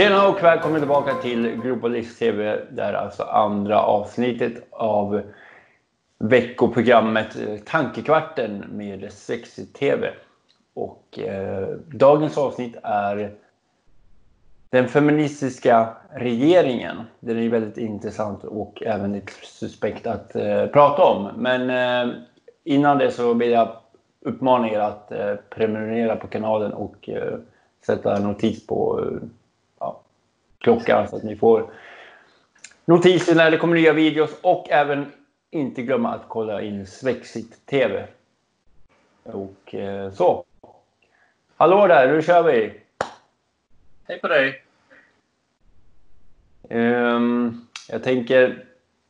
Tjena och välkommen tillbaka till Globalist TV. Där alltså andra avsnittet av veckoprogrammet Tankekvarten med Sexy TV. Och dagens avsnitt är den feministiska regeringen. Den är väldigt intressant och även lite suspekt att prata om. Men innan det så vill jag uppmana er att prenumerera på kanalen och sätta notis på klockan så att ni får notiser när det kommer nya videos. Och även inte glömma att kolla in Svexit TV. Och så. Hallå där, nu kör vi. Hej på dig. Jag tänker...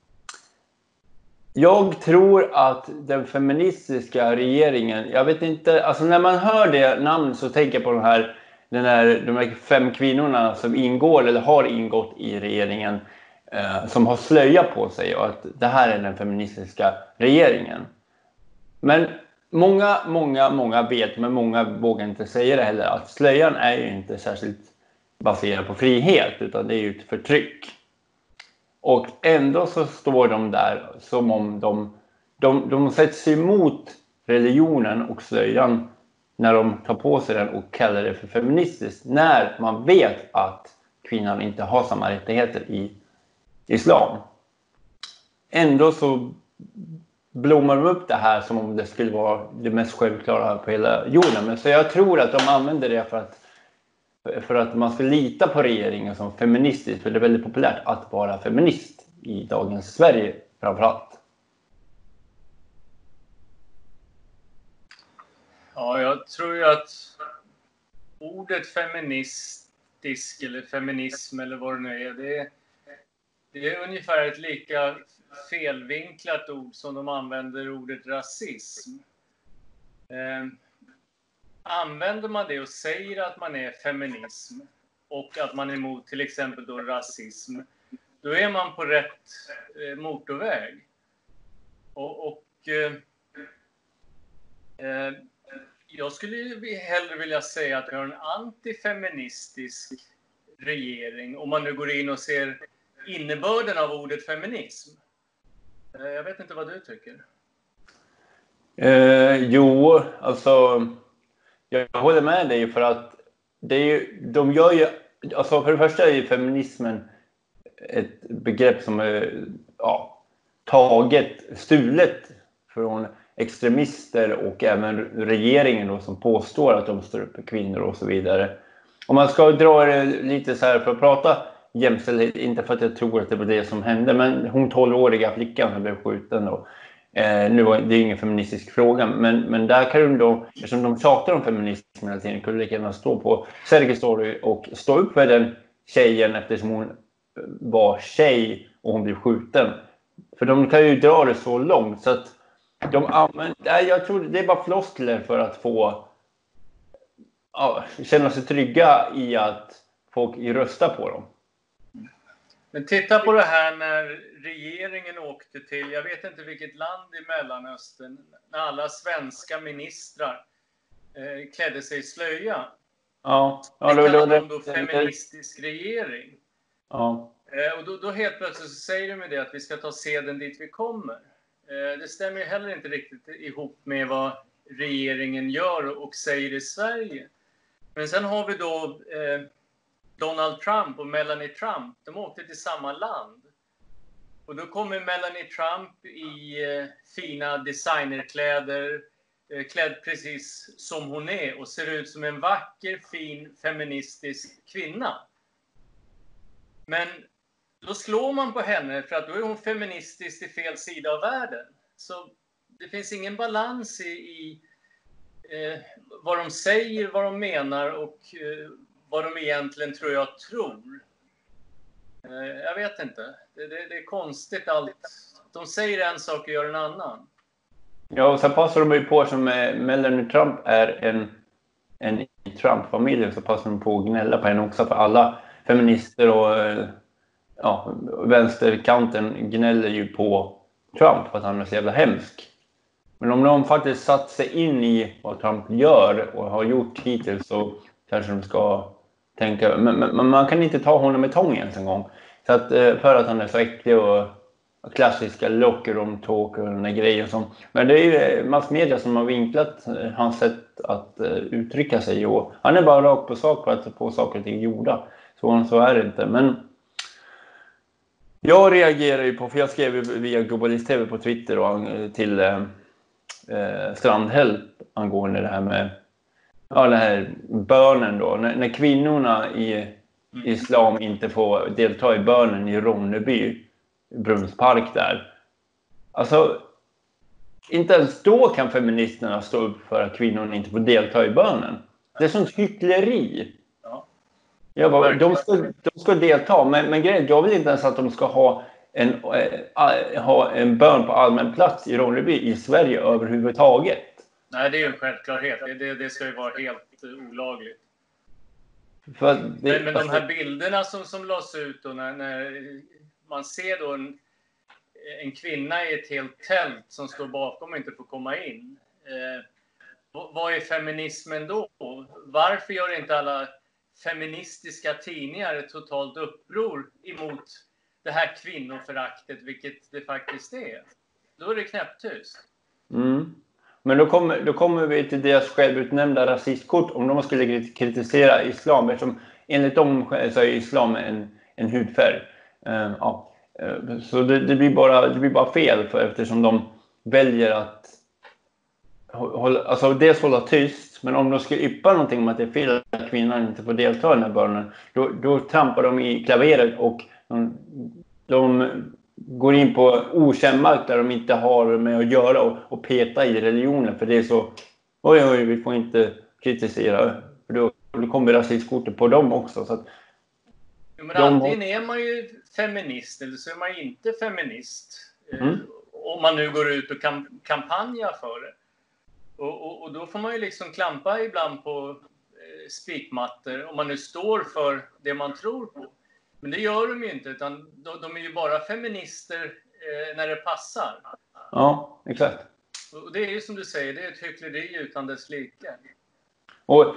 Jag tror att den feministiska regeringen... Jag vet inte... Alltså när man hör det namn så tänker jag på de här 5 kvinnorna som ingår eller har ingått i regeringen. Som har slöja på sig. Och att det här är den feministiska regeringen. Men många vet, men många vågar inte säga det heller. Att slöjan är ju inte särskilt baserad på frihet. Utan det är ju ett förtryck. Och ändå så står de där som om de sätter sig emot religionen och slöjan när de tar på sig den och kallar det för feministiskt. När man vet att kvinnan inte har samma rättigheter i islam. Ändå så blommar de upp det här som om det skulle vara det mest självklara på hela jorden. Men så jag tror att de använder det för att man ska lita på regeringen som feministisk. För det är väldigt populärt att vara feminist i dagens Sverige framförallt. Ja, jag tror ju att ordet feministisk eller feminism eller vad det nu är, det är ungefär ett lika felvinklat ord som de använder ordet rasism. Använder man det och säger att man är feminism och att man är emot till exempel då rasism, då är man på rätt motorväg. Jag skulle hellre vilja säga att vi har en antifeministisk regering, om man nu går in och ser innebörden av ordet feminism. Jag vet inte vad du tycker. Jo, alltså jag håller med dig för att det är ju, de gör ju, alltså för det första är ju feminismen ett begrepp som är stulet från extremister och även regeringen då, som påstår att de står upp för kvinnor och så vidare. Om man ska dra det lite så här för att prata jämställdhet, inte för att jag tror att det var det som hände, men hon 12-åriga flickan som blev skjuten då. Nu var det ingen feministisk fråga, men där kan de då, eftersom de tjatar om feminism hela tiden, kunde lika gärna stå på Sergels torg och stå upp för den tjejen eftersom hon var tjej och hon blev skjuten. För de kan ju dra det så långt så att jag tror det är bara floskler för att få känna sig trygga i att folk röstar på dem. Men titta på det här när regeringen åkte till, jag vet inte vilket land i Mellanöstern, när alla svenska ministrar klädde sig i slöja. Ja, det kallar de då feministisk regering. Ja. Och då helt plötsligt så säger de med det att vi ska ta seden dit vi kommer. Det stämmer ju heller inte riktigt ihop med vad regeringen gör och säger i Sverige. Men sen har vi då Donald Trump och Melanie Trump. De åkte till samma land. Och då kommer Melanie Trump i fina designerkläder, klädd precis som hon är och ser ut som en vacker, fin, feministisk kvinna. Men då slår man på henne för att då är hon feministisk till fel sida av världen. Så det finns ingen balans i vad de säger, vad de menar och vad de egentligen tror. Jag vet inte. Det är konstigt allt. De säger en sak och gör en annan. Ja, och sen passar de ju på som Melanie Trump är en i Trump-familjen, så passar de på att gnälla på henne också, för alla feminister och vänsterkanten gnäller ju på Trump för att han är så jävla hemsk. Men om de faktiskt satt sig in i vad Trump gör och har gjort hittills, så kanske de ska tänka. Men man kan inte ta honom med tång ens en gång. Så att, för att han är så äcklig och klassiska locker om talk och den där grejen som. Men det är ju massmedia som har vinklat hans sätt att uttrycka sig. Och han är bara rakt på sak för att få saker och ting gjorda. Så är det inte. Men jag reagerar ju på, för jag skrev via Globalist TV på Twitter och till Strandhäll angående det här med den här bönen då. När kvinnorna i islam inte får delta i bönen i Ronneby, Brunnspark där. Alltså, inte ens då kan feministerna stå upp för att kvinnorna inte får delta i bönen. Det är sånt hyckleri. Jag bara, de ska delta, men grejen, jag vill inte ens att de ska ha en bön på allmän plats i Ronneby i Sverige överhuvudtaget. Nej, det är ju en självklarhet. Det ska ju vara helt olagligt. Men de här bilderna som lades ut då, när man ser då en kvinna i ett helt tält som står bakom och inte får komma in. Vad är feminismen då? Varför gör inte alla feministiska tidningar ett totalt uppror emot det här kvinnoföraktet, vilket det faktiskt är? Då är det knäpptyst. Men då kommer vi till deras självutnämnda rasistkort om de skulle kritisera islam, eftersom enligt dem så är islam en hudfärg. Så det blir bara fel eftersom de väljer att dels hålla tyst, men om de ska yppa någonting om att det är fel att kvinnan inte får delta i den här bönen, då trampar de i klaveret och de går in på okänd mark där de inte har med att göra och peta i religionen, för det är så vi får inte kritisera, för då kommer rasistkortet på dem också. Så att men antingen är man ju feminist eller så är man inte feminist. Om man nu går ut och kampanjar för det. Och då får man ju liksom klampa ibland på spikmattor om man nu står för det man tror på. Men det gör de ju inte, utan de är ju bara feminister när det passar. Ja, exakt. Och det är ju som du säger, det är ett hyckleri utan dess like. Och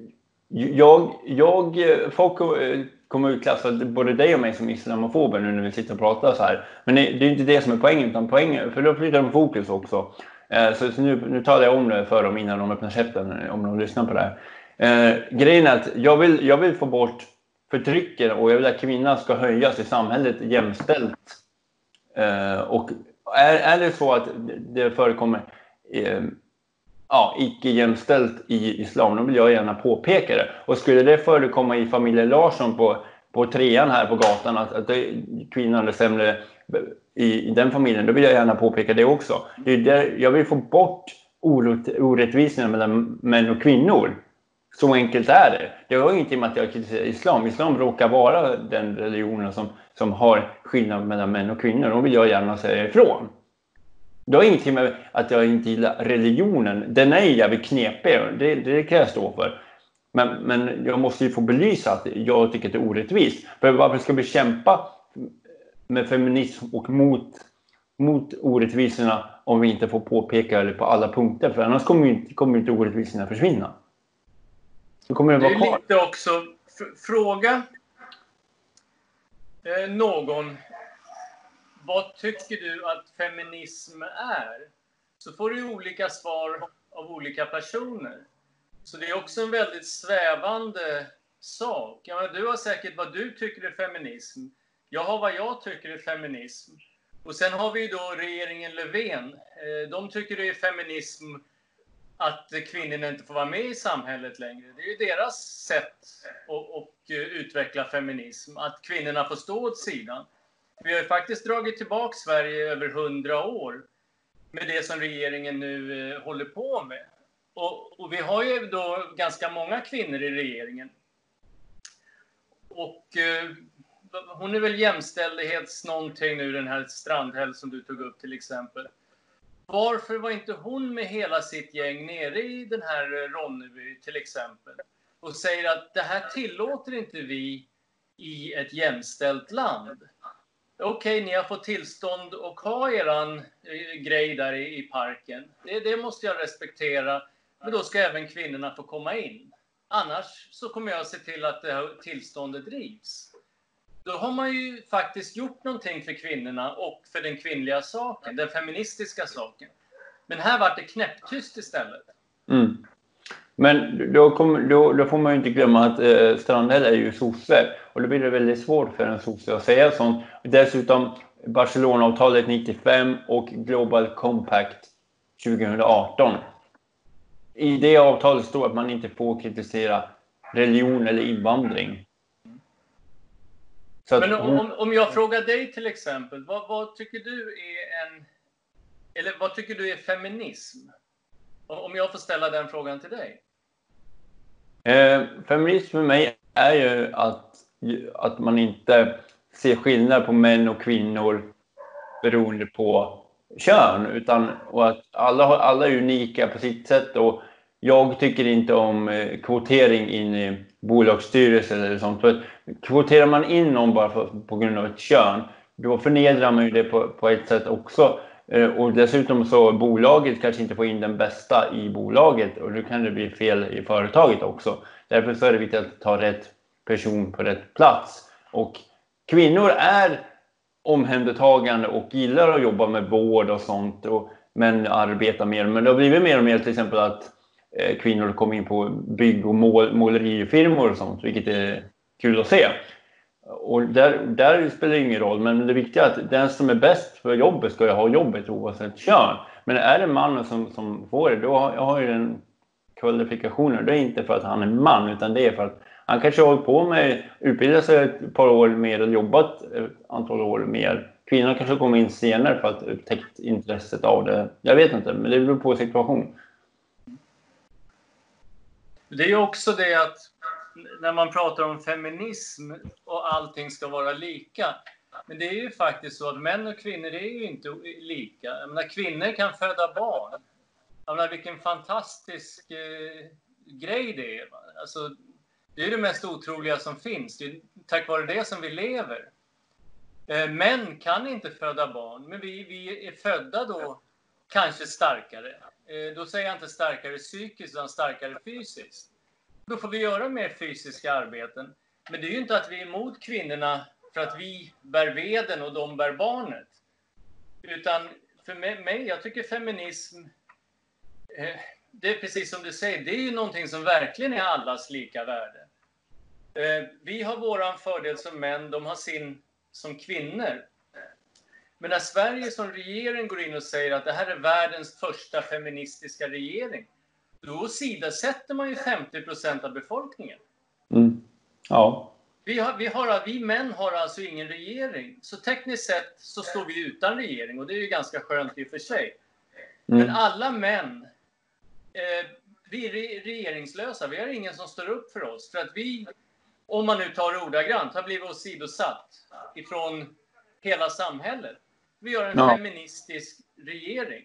folk kommer ut klassa både dig och mig som islamofober nu när vi sitter och pratar så här. Men det är inte det som är poängen, utan poängen, för då flyttar de fokus också. Så nu talar jag om det för dem innan de öppnar käften, om de lyssnar på det här. Grejen är att jag vill få bort förtrycken och jag vill att kvinnan ska höjas i samhället jämställt. Och är det så att det förekommer icke jämställt i islam, då vill jag gärna påpeka det. Och skulle det förekomma i familjen Larsson på trean här på gatan att kvinnan är sämre i den familjen, då vill jag gärna påpeka det också. Det är där jag vill få bort orättvisorna mellan män och kvinnor. Så enkelt är det. Det har ingenting med att jag kritiserar islam. Islam råkar vara den religionen som har skillnad mellan män och kvinnor. Då vill jag gärna säga ifrån. Det har ingenting med att jag inte gillar religionen. Den är jävligt knepig. Det kan jag stå för. Men jag måste ju få belysa att jag tycker att det är orättvist. För varför ska vi kämpa med feminism och mot orättvisorna om vi inte får påpeka det på alla punkter? För annars kommer inte orättvisorna försvinna. Det är lite också fråga någon, vad tycker du att feminism är? Så får du olika svar av olika personer. Så det är också en väldigt svävande sak. Ja, du har säkert vad du tycker är feminism. Jag har vad jag tycker är feminism. Och sen har vi då regeringen Löfven. De tycker det är feminism att kvinnorna inte får vara med i samhället längre. Det är ju deras sätt att utveckla feminism. Att kvinnorna får stå åt sidan. Vi har ju faktiskt dragit tillbaka Sverige över 100 år med det som regeringen nu håller på med. Och vi har ju då ganska många kvinnor i regeringen. Och hon är väl jämställdhets någonting nu, den här Strandhäll som du tog upp till exempel. Varför var inte hon med hela sitt gäng nere i den här Ronneby till exempel? Och säger att det här tillåter inte vi i ett jämställt land. Okej, ni har fått tillstånd att ha eran grej där i parken. Det måste jag respektera. Men då ska även kvinnorna få komma in. Annars så kommer jag se till att det här tillståndet drivs. Då har man ju faktiskt gjort någonting för kvinnorna och för den kvinnliga saken, den feministiska saken. Men här var det knäpptyst istället. Mm. Men då får man ju inte glömma att Strandhäll är ju sosse. Och då blir det väldigt svårt för en sosse att säga sånt. Dessutom Barcelona-avtalet 95 och Global Compact 2018. I det avtalet står att man inte får kritisera religion eller invandring. Så men om jag frågar dig till exempel, vad tycker du är vad tycker du är feminism? Om jag får ställa den frågan till dig. Feminism för mig är ju att man inte ser skillnad på män och kvinnor beroende på kön, och att alla är unika på sitt sätt. Och jag tycker inte om kvotering in i bolagsstyrelser eller sånt. För kvoterar man in någon bara på grund av ett kön, då förnedrar man ju det på ett sätt också. Och dessutom så bolaget kanske inte får in den bästa i bolaget, och då kan det bli fel i företaget också. Därför så är det viktigt att ta rätt person på rätt plats. Och kvinnor är omhändertagande och gillar att jobba med vård och sånt, men arbetar mer. Men det har blivit mer och mer till exempel att kvinnor kommer in på bygg- och målerifirmor och sånt, vilket är kul att se. Och där spelar det ingen roll, men det viktiga är att den som är bäst för jobbet ska ju ha jobbet oavsett kön. Men är det mannen som får det, då har ju den kvalifikationer. Det är inte för att han är man, utan det är för att han kanske har hållit på med utbildat sig ett par år mer och jobbat ett antal år mer. Kvinnor kanske kommer in senare för att upptäckt intresset av det. Jag vet inte, men det beror på situation. Det är ju också det att när man pratar om feminism och allting ska vara lika. Men det är ju faktiskt så att män och kvinnor är ju inte lika. Jag menar, kvinnor kan föda barn. Jag menar, vilken fantastisk grej det är. Alltså, det är det mest otroliga som finns. Det är tack vare det som vi lever. Män kan inte föda barn, men vi är födda då kanske starkare. Då säger jag inte starkare psykiskt utan starkare fysiskt. Då får vi göra mer fysiska arbeten. Men det är ju inte att vi är emot kvinnorna för att vi bär veden och de bär barnet. Utan för mig, jag tycker feminism, det är precis som du säger, det är ju någonting som verkligen är allas lika värde. Vi har våran fördel som män, de har sin som kvinnor. Men när Sverige som regering går in och säger att det här är världens första feministiska regering, då sidosätter man ju 50% av befolkningen. Mm. Ja. Vi män har alltså ingen regering. Så tekniskt sett så står vi utan regering, och det är ju ganska skönt i och för sig. Men alla män, vi är regeringslösa. Vi har ingen som står upp för oss. För att vi, om man nu tar ordagrant, har blivit åsidosatt ifrån hela samhället. Vi har en feministisk regering.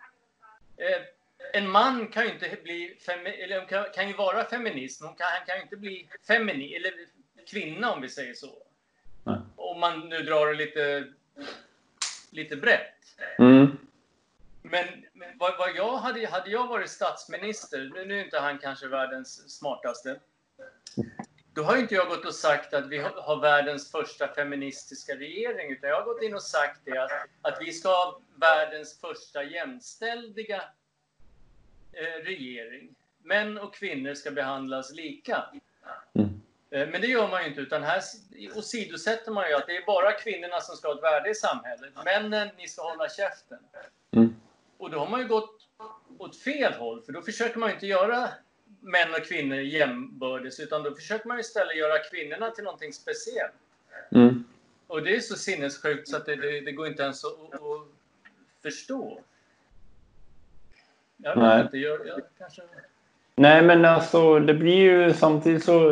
En man kan ju inte bli eller kan ju vara feminist, men han kan ju inte bli eller kvinna, om vi säger så. Nej. Om man nu drar det lite brett. Men vad jag hade jag varit statsminister, nu är inte han kanske världens smartaste. Då har inte jag gått och sagt att vi har världens första feministiska regering, utan jag har gått in och sagt det att vi ska ha världens första jämstäldiga regering. Män och kvinnor ska behandlas lika. Men det gör man ju inte, utan här åsidosätter man ju att det är bara kvinnorna som ska ha ett värde i samhället. Männen, ni ska hålla käften. Och då har man ju gått åt fel håll, för då försöker man ju inte göra män och kvinnor jämbördes, utan då försöker man istället göra kvinnorna till någonting speciellt. Och det är så sinnessjukt så att det går inte ens att förstå. Jag vet inte, jag kanske... Nej, men alltså det blir ju samtidigt så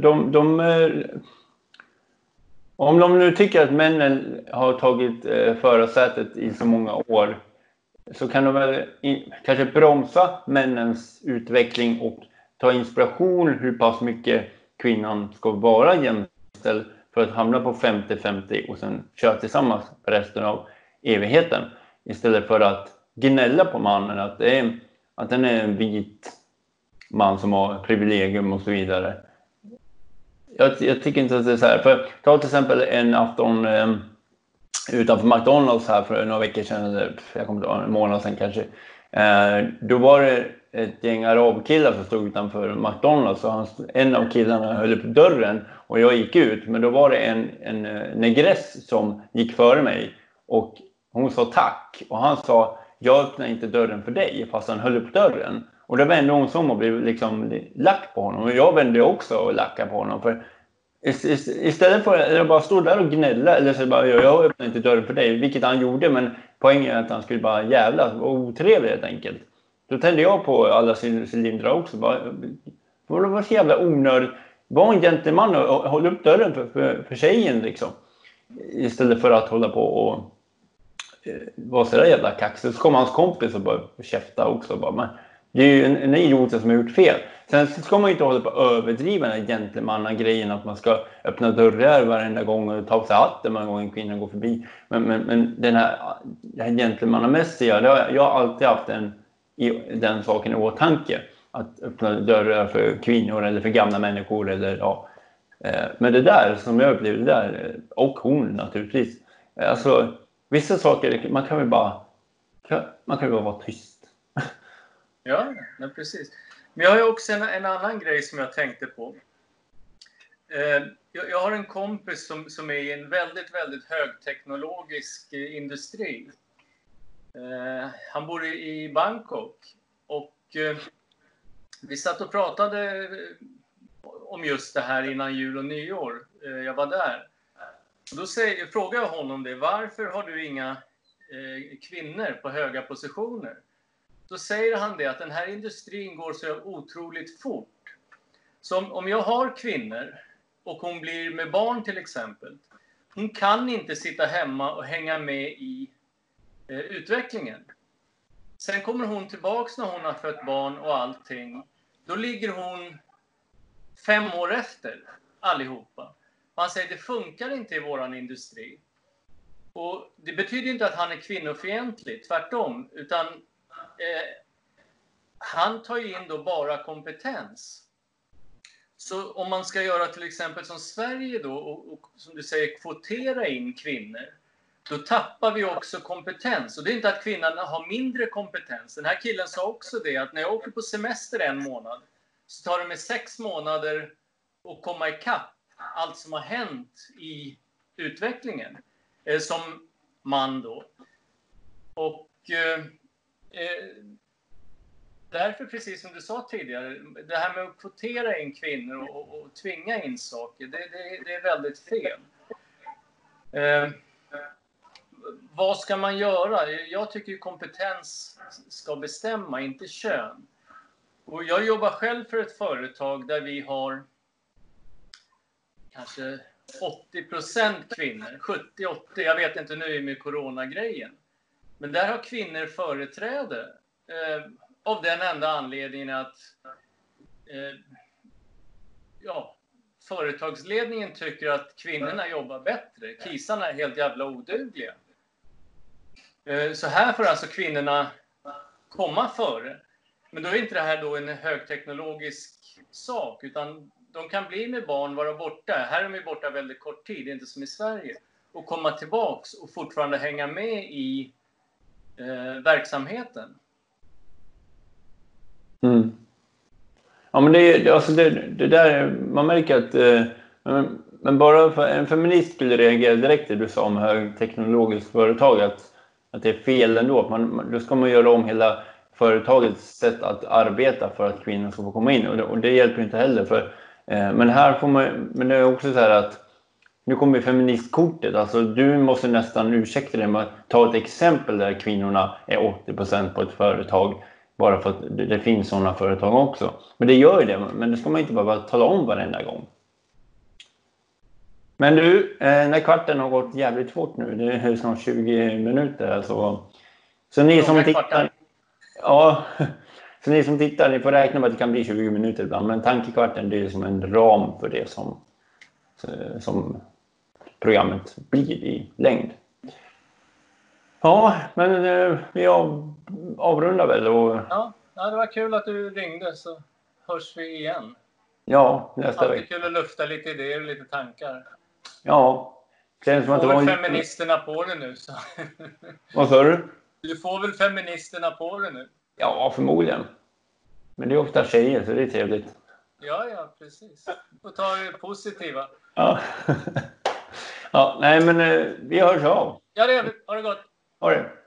om de nu tycker att männen har tagit förarsätet i så många år, så kan de väl kanske bromsa männens utveckling och ta inspiration hur pass mycket kvinnan ska vara jämställd för att hamna på 50-50 och sen köra tillsammans för resten av evigheten. Istället för att gnälla på mannen att den är en vit man som har privilegium och så vidare. Jag tycker inte att det är så här. För ta till exempel en afton utanför McDonalds här för några veckor sedan, eller jag kommer inte ihåg, en månad sedan kanske. Då var det ett gäng arabkillar som stod utanför McDonalds och en av killarna höll upp dörren och jag gick ut. Men då var det en negress som gick före mig och hon sa tack. Och han sa, jag öppnar inte dörren för dig, fast han höll upp dörren. Och då vände hon som och blev liksom lack på honom. Och jag vände också och lackade på honom. För istället för att bara stå där och gnälla eller så bara, jag öppnar inte dörren för dig, vilket han gjorde, men poängen är att han skulle bara jävla och otrevlig helt enkelt. Då tände jag på alla cylindrar också. Vad var så jävla onödigt. Var en gentleman och hålla upp dörren för tjejen liksom. Istället för att hålla på och vara så där jävla kaxig. Så kom hans kompis och bara käfta också. Men det är ju en idiot som har gjort fel. Sen ska man ju inte hålla på att överdriva den här gentlemanna-grejen att man ska öppna dörrar varenda gång och ta på sig hatten varje gång en kvinna går förbi. Men det här gentlemannamässiga, jag har alltid haft den saken i åtanke. Att öppna dörrar för kvinnor eller för gamla människor. Eller, ja. Men det där som jag upplevde där, och hon naturligtvis. Alltså, vissa saker, man kan väl bara vara tyst. Ja, precis. Men jag har ju också en annan grej som jag tänkte på. Jag har en kompis som är i en väldigt, väldigt högteknologisk industri. Han bor i Bangkok. Och vi satt och pratade om just det här innan jul och nyår. Jag var där. Och då frågade jag honom det. Varför har du inga kvinnor på höga positioner? Då säger han det att den här industrin går så otroligt fort. Så om jag har kvinnor och hon blir med barn till exempel. Hon kan inte sitta hemma och hänga med i utvecklingen. Sen kommer hon tillbaks när hon har fött barn och allting. Då ligger hon 5 år efter allihopa. Han säger det funkar inte i våran industri. Och det betyder inte att han är kvinnofientlig, tvärtom. Utan han tar ju in då bara kompetens. Så om man ska göra till exempel som Sverige då och som du säger kvotera in kvinnor, då tappar vi också kompetens. Och det är inte att kvinnorna har mindre kompetens. Den här killen sa också det att när jag åker på semester 1 månad så tar det mig 6 månader att komma ikapp allt som har hänt i utvecklingen som man då. Och därför, precis som du sa tidigare, det här med att kvotera in kvinnor och tvinga in saker, det är väldigt fel. Vad ska man göra? Jag tycker kompetens ska bestämma, inte kön. Och jag jobbar själv för ett företag där vi har kanske 80% kvinnor, 70-80, jag vet inte nu med coronagrejen. Men där har kvinnor företräde av den enda anledningen att företagsledningen tycker att kvinnorna jobbar bättre. Kisarna är helt jävla odugliga. Så här får alltså kvinnorna komma före. Men då är inte det här då en högteknologisk sak, utan de kan bli med barn, vara borta. Här är de borta väldigt kort tid, inte som i Sverige. Och komma tillbaks och fortfarande hänga med i verksamheten. Mm. Ja, men det där, man märker att men bara för en feminist skulle reagera direkt det du sa om högteknologiskt företag att det är fel ändå. Då ska man göra om hela företagets sätt att arbeta för att kvinnor ska få komma in. Och det hjälper inte heller. Men här får men det är också så här att nu kommer feministkortet. Alltså du måste nästan ursäkta dig med att ta ett exempel där kvinnorna är 80% på ett företag. Bara för att det finns sådana företag också. Men det gör ju det. Men det ska man inte bara tala om varenda gång. Men du, när kvarten har gått jävligt fort nu. Det är snart 20 minuter. Alltså. Så ni som tittar... Ja, så ni som tittar, ni får räkna med att det kan bli 20 minuter ibland. Men tankekvarten, det är som en ram för det som programmet blir i längd. Ja, men vi avrundar väl. Och... Ja, det var kul att du ringde, så hörs vi igen. Ja, nästa Alltid vecka. kul att lufta lite idéer och lite tankar. Ja. Känns som att det Får var väl feministerna på det nu. Så. Vad sa du? Du får väl feministerna på det nu? Ja, förmodligen. Men det är ofta tjejer, så det är trevligt. Ja, precis. Och ta det positiva. Ja. Ja, nej men vi hörs av. Ja, det gör vi. Ha det gott. Ha det.